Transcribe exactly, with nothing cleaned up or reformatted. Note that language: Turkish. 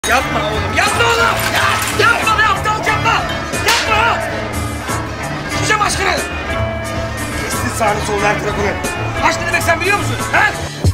Yapma oğlum, yapma oğlum! Ya, yapma be aptal, yapma! Yapma! Sikeceğim aşkını! Kestin sağını solunu her tarafını. Aşk ne demek sen biliyor musun? He?